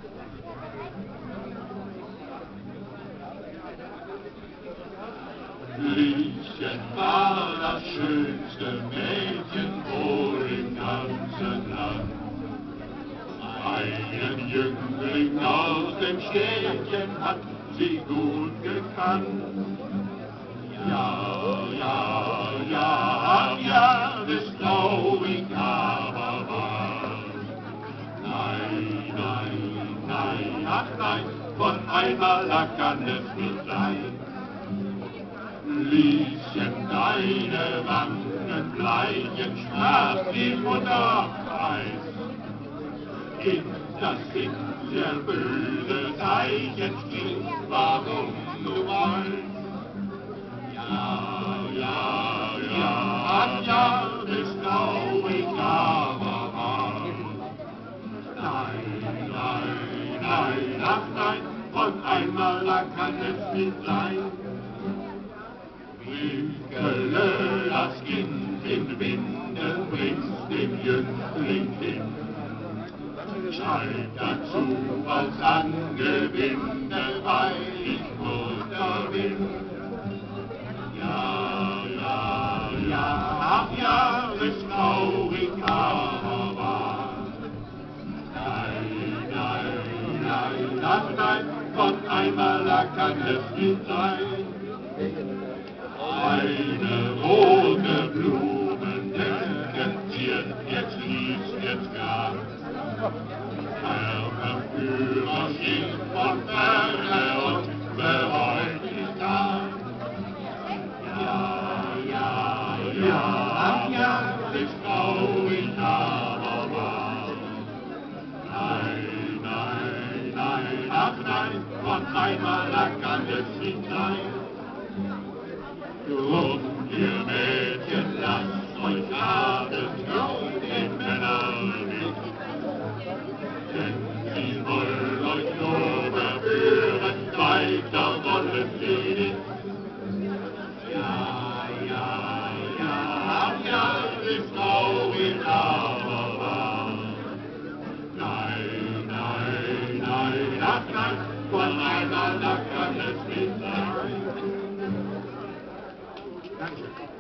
Lieschen war das schönste Mädchen wohl im ganzen Land. Einen Jüngling aus dem Städtchen hat sie gut gekannt. Ja, ja, ja, ja, das traurig aber wahr. Nein, nein, nein, ach nein, von einmal kann es nicht sein. Lieschen, deine Wangen bleichen, sprach die Mutter heiß. In das sind sehr böse Zeichen steht, warum du weißt. Ja, ja, ja, ach ja, ist traurig, aber wahr. Nein, nein, nein, ach nein, von einmal kann es nicht sein. Winkele, das Kind in Windeln, bringst dem Jüngling hin. Schreib dazu als Angewinde, weil ich Mutter bin. Ja, ja, ja, ach ja, ist traurig, aber wahr. Nein, nein, nein, ach nein, von einmal kann es nicht sein. Eine rote Blumendecke ziert, jetzt liest, jetzt grad. Der Verführer steht von ferne und bereut nicht da. Ja, ja, ja, ach ja, ist traurig, aber wahr. Nein, nein, nein, ach nein, von einmal kann es nicht sein. Drum, ihr Mädchen, lasst euch abends nicht den Männern nicht. Denn sie wollen euch nur verführen, weiter wollen sie nicht. Ja, ja, ja, ach ja, ist traurig, aber wahr. Nein, nein, nein, ach nein, von einmal kann es nicht sein. Danke.